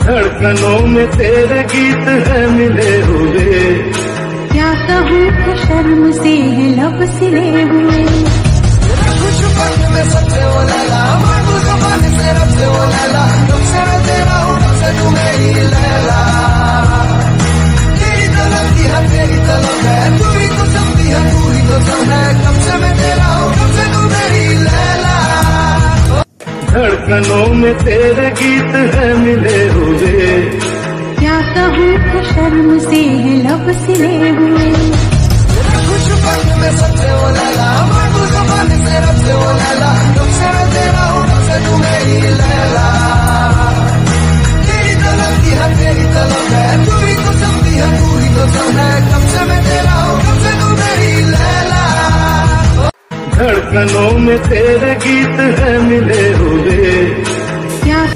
धड़कनों में तेरे गीत है मिले हुए। क्या कहूँ कि शर्म से है लब सिले हुए। खुश पल में सबसे वो लैला, मांगू ज़बान से रब से वो लैला, तुमसे मैं तेरा हूँ तुमसे तू मेरी लैला। तेरी तलब की है तेरी तलब है, तू ही तो समझी है तू ही तो सब है, कब से मैं तेरा हूँ कब से तू मेरी लैला। धड़कनों में तेरे गीत है मिले हुए। क्या कहूँ कि शर्म से है लब सिले हुए। खुश पल में सबसे वो लैला, मांगू ज़बान से रब से वो लैला, तुमसे मैं तेरा हूँ तुमसे तू मेरी लैला। तेरी तलब की है तेरी तलब है, तू ही तो समझी है तू ही तो सब है, कब से मैं तेरा हूँ कब से तू मेरी लैला। धड़कनों में तेरे गीत है मिले हुए।